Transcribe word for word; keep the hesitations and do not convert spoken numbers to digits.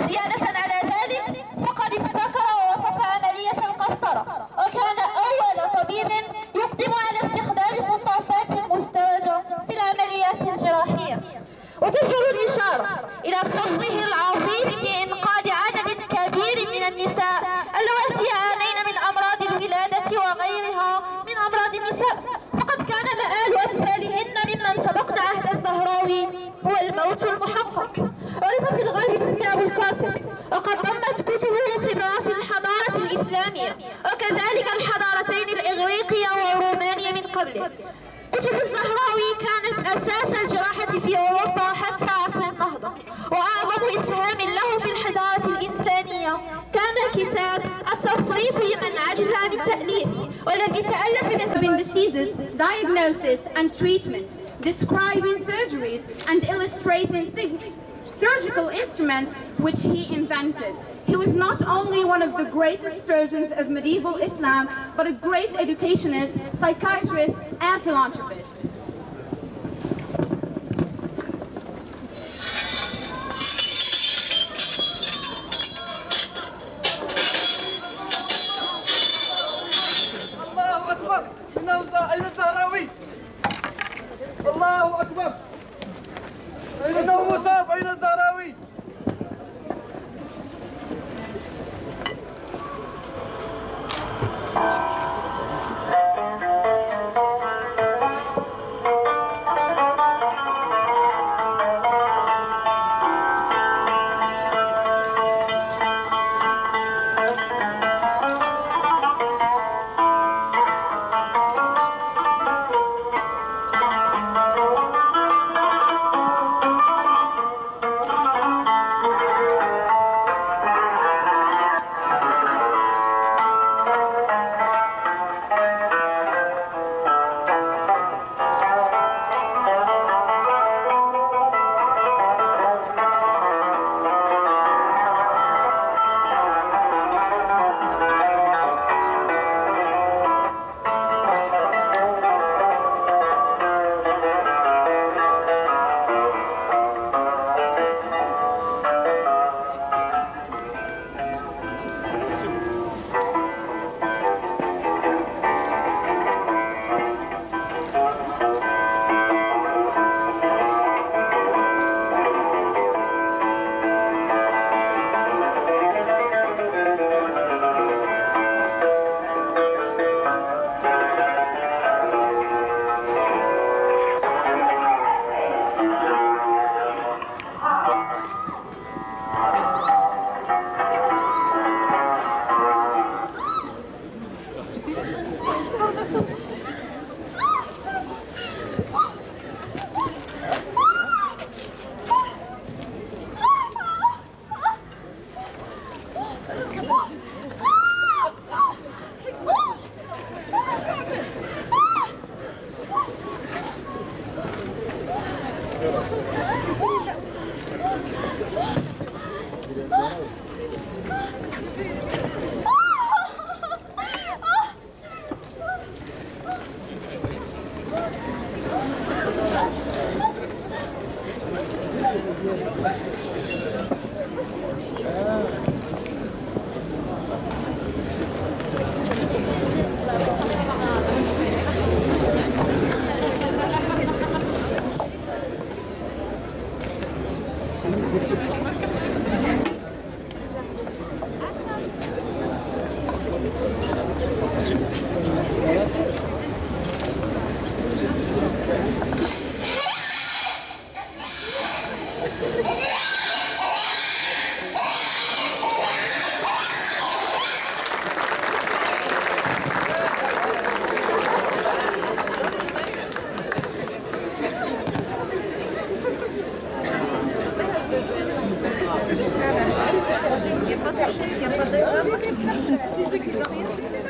وزيادة على ذلك فقد ابتكر ووصف عملية القسطرة، وكان أول طبيب يقدم على استخدام خطافات مزدوجة في العمليات الجراحية. وتجدر الإشارة إلى فضله العظيم في إنقاذ عدد كبير من النساء اللواتي يعانين من أمراض الولادة وغيرها من أمراض النساء، فقد كان مآل أمثالهن ممن سبقنا عهد الزهراوي هو الموت المحقق. عرف في الغالب باسم أبو القاسم، وقد ضمت كتبه خبرات الحضارة الإسلامية وكذلك الحضارتين الإغريقية والرومانية من قبله. كتب الزهراوي كانت أساس الجراحة في أوروبا حتى عصر النهضة، وأعظم إسهام له في الحضارة الإنسانية كان كتاب التصريف لمن عجز عن التأليف، والذي تألف من diseases, diagnosis and treatment, describing surgeries and illustrating surgical instruments which he invented. He was not only one of the greatest surgeons of medieval Islam, but a great educationist, psychiatrist, and philanthropist. الله أكبر! أين الزهراوي؟ الله أكبر! إنه مصاب! أين الزهراوي؟ Il n'y a pas de chef, il n'y a pas de...